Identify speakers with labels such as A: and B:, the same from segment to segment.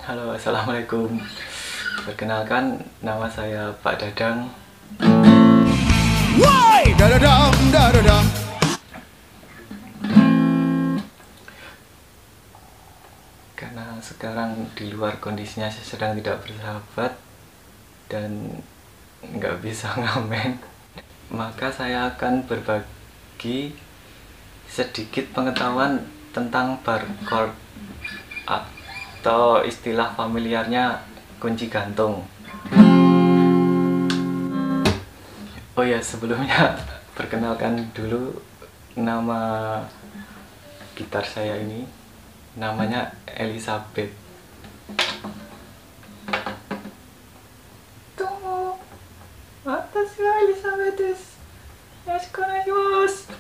A: Halo, assalamualaikum. Perkenalkan, nama saya Pak Dadang.
B: Why? Da-da-dum, da-da-dum.
A: Karena sekarang di luar kondisinya saya sedang tidak bersahabat dan nggak bisa ngamen, maka saya akan berbagi sedikit pengetahuan tentang barcode atau istilah familiarnya kunci gantung. Oh ya, sebelumnya perkenalkan dulu nama gitar saya ini. Namanya Elizabeth. Tomo, watashi wa Elizabeth desu. Yoroshiku onegaishimasu.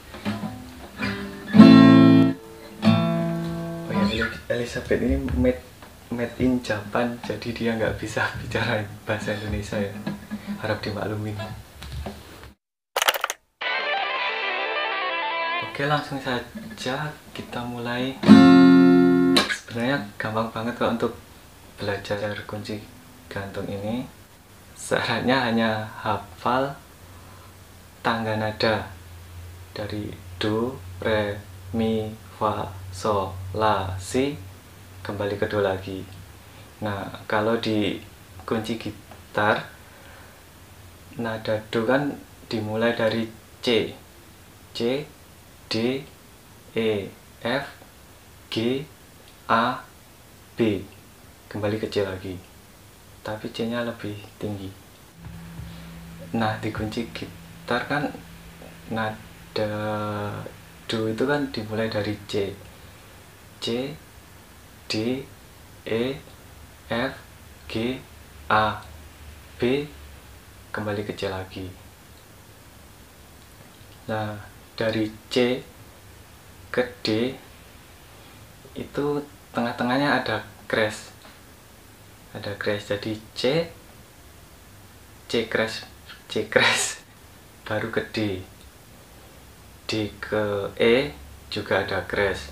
A: Oh ya, Elizabeth ini made in Japan, jadi dia nggak bisa bicara bahasa Indonesia ya. Harap dimaklumin. Oke, langsung saja kita mulai. Sebenarnya gampang banget kok untuk belajar kunci gantung ini. Syaratnya hanya hafal tangga nada dari do, re, mi, fa, sol, la, si, kembali ke do lagi. Nah, kalau di kunci gitar, nada do kan dimulai dari C, C, D, E, F, G, A, B, kembali ke C lagi, tapi C nya lebih tinggi. Nah, di kunci gitar kan nada do itu kan dimulai dari C, C, D, E, F, G, A, B, kembali ke C lagi. Nah, dari C ke D itu tengah-tengahnya ada crash, jadi C, C crash, baru ke D, D ke E juga ada crash,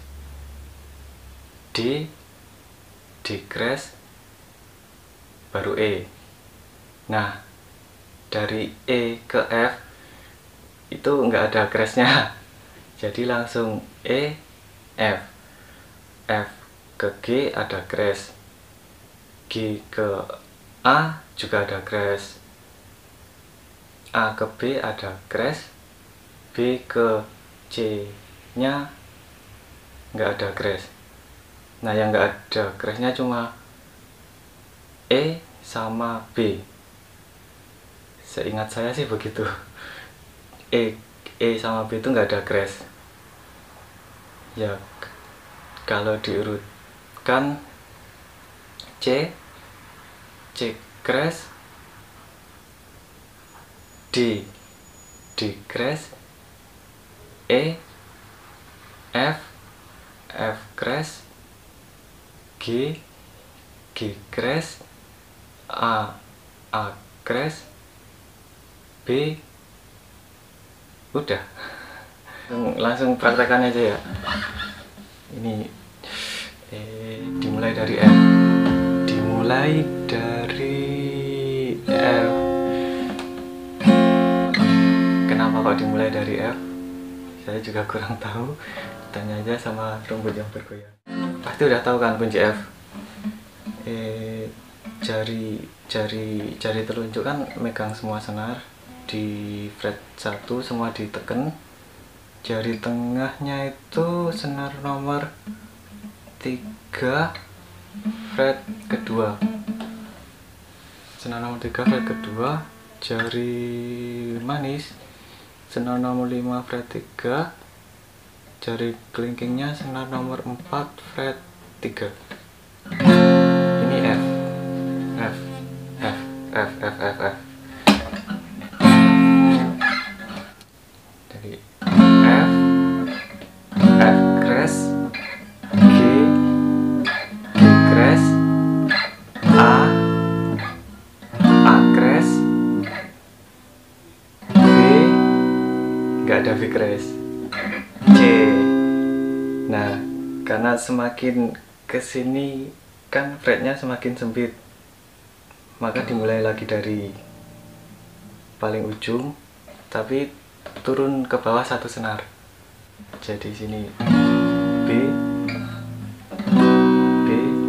A: D crash, baru E. Nah, dari E ke F itu nggak ada crashnya, jadi langsung E, F, F ke G ada crash, G ke A juga ada crash, A ke B ada crash, B ke C nya nggak ada crash. Nah, yang nggak ada crashnya cuma E sama B, seingat saya sih begitu. E sama B itu nggak ada crash ya. Kalau diurutkan, C crash, D crash, E, F crash, G crash, A crash, B. Udah, langsung praktekan aja ya. Ini dimulai dari F, Kenapa kok dimulai dari F? Saya juga kurang tahu. Tanya aja sama rumput yang bergoyang. Pasti udah tahu kan kunci F. Jari telunjuk kan megang semua senar. Di fret 1 semua ditekan. Jari tengahnya itu senar nomor 3 fret kedua. Senar nomor 3 fret kedua. Jari manis senar nomor 5 fret 3. Jari kelingkingnya senar nomor 4 fret 3. Ini F. Dari F crash, G crash, A crash, B nggak ada V crash, C. Nah, karena semakin kesini kan fretnya semakin sempit, maka dimulai lagi dari paling ujung tapi turun ke bawah satu senar. Jadi sini B, B,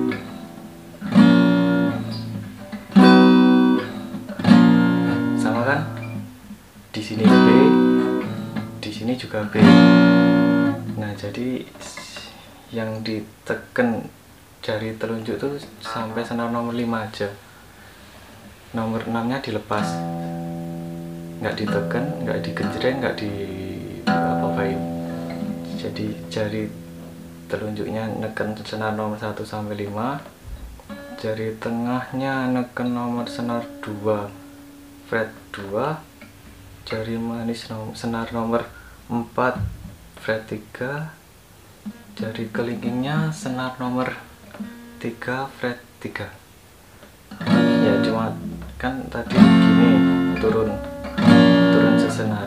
A: sama kan? Di sini B, di sini juga B. Nah, jadi yang ditekan jari telunjuk tuh sampai senar nomor 5 aja. Nomor 6 nya dilepas, nggak ditekan, nggak digenjreng, nggak di apa-apain. Jadi jari telunjuknya neken senar nomor 1 sampai 5, jari tengahnya neken nomor senar 2 fret 2, jari manis senar nomor 4 fret 3, jari kelingkingnya senar nomor 3 fret 3. Ya cuma kan tadi gini turun sesenar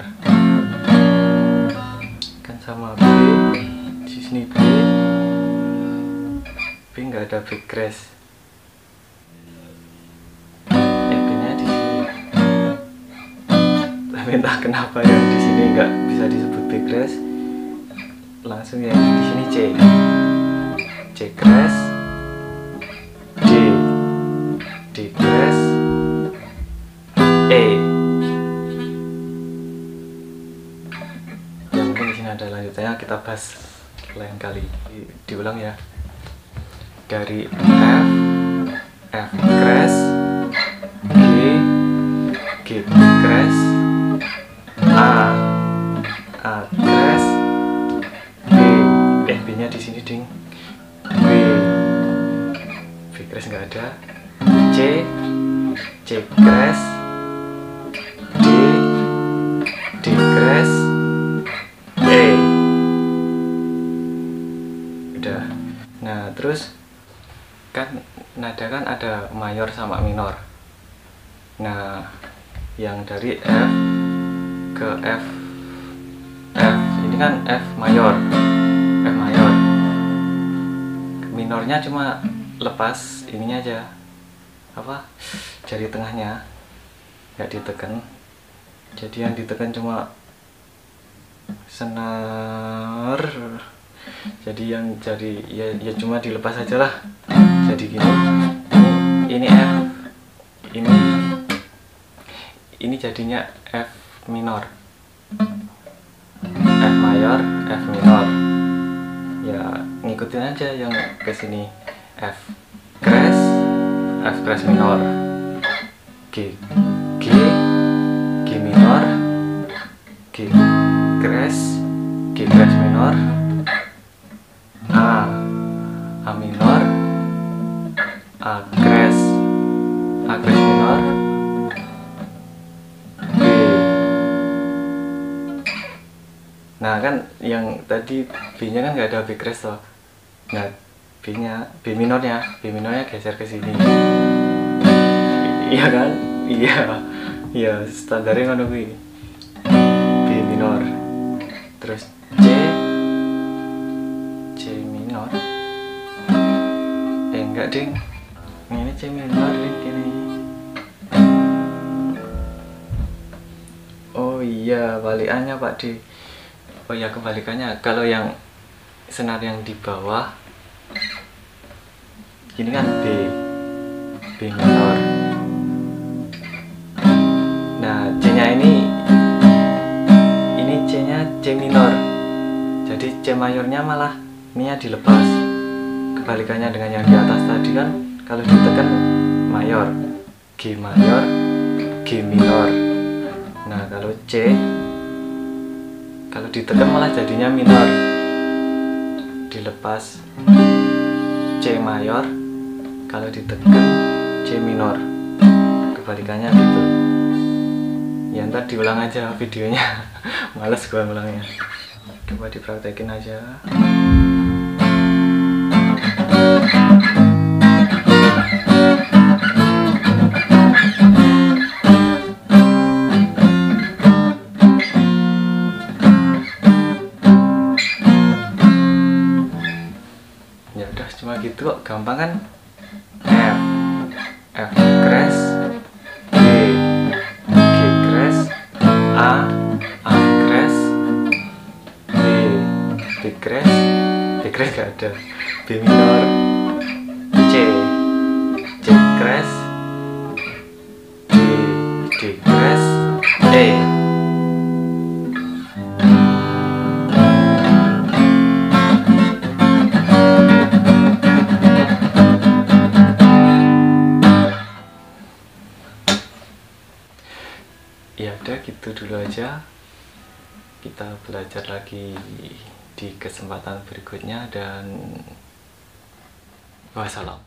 A: kan, sama B di sini B nggak ada back crash, B nya di sini, tapi entah kenapa yang di sini nggak bisa disebut back crash, langsung yang di sini C crash, D crash, E. Ya mungkin di sini ada lanjutannya, kita bahas lain kali. Diulang ya. Dari F crash, G crash, A crash, B nya di sini ding, B crash nggak ada, C crash, D crash, E. Udah. Nah terus kan nada kan ada mayor sama minor. Nah yang dari F ke F ini kan F mayor, minornya cuma lepas ininya aja, apa, jari tengahnya nggak ditekan, jadi yang ditekan cuma senar, jadi yang jadi ya cuma dilepas aja lah. Jadi gini, ini F, ini jadinya F minor, F mayor, F minor. Ya ngikutin aja yang ke sini, F crash minor, G minor, G crash minor, A minor, A crash minor, B. Nah kan yang tadi B nya kan nggak ada back crash toh. Nah B minornya geser ke sini. Iya kan? Iya standarnya ngono kuwi. B minor. Terus C minor. Enggak ding. Ini C minor ini. Oh iya, balikannya Pak D. Oh iya, kebalikannya. Kalau yang senar yang di bawah ini kan B minor. Nah C nya ini C nya C minor, jadi C mayornya malah ininya dilepas. Kebalikannya dengan yang di atas tadi kan, kalau ditekan mayor, G mayor, G minor. Nah kalau C, kalau ditekan malah jadinya minor, dilepas C mayor, kalau ditekan C minor. Kebalikannya gitu. Ya ntar diulang aja videonya. Males gua ngulangnya. Coba dipraktekin aja. Ya udah, cuma gitu kok, gampang kan? F, F crash, G, G crash, A crash, B crash, B crash gak ada, B minor, C crash, D crash, E. Ya udah gitu dulu aja, kita belajar lagi di kesempatan berikutnya dan wassalam.